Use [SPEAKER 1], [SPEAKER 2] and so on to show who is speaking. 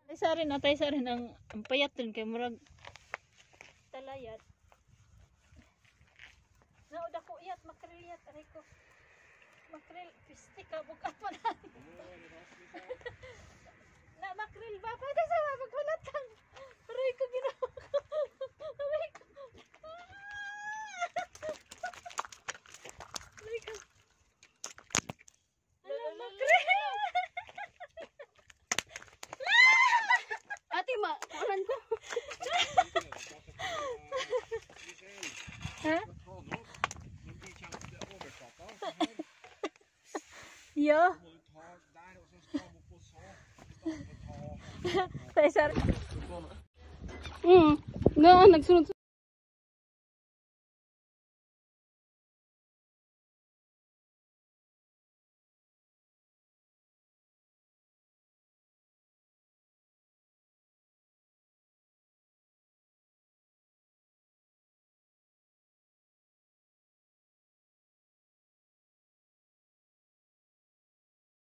[SPEAKER 1] Atay sa rin ang payat rin kay murag talayat. Naud ako iyat makril yat aray ko. Makril pistik ka bukat man. Na makril ba pwede sa maghulat kang. Aray ko ginawa ko. Aray ko. Aray ko. Ala makril.
[SPEAKER 2] Ate ma, kuanan ko.
[SPEAKER 1] Ha? Ja. Tay sar.
[SPEAKER 2] Nga, nagsunod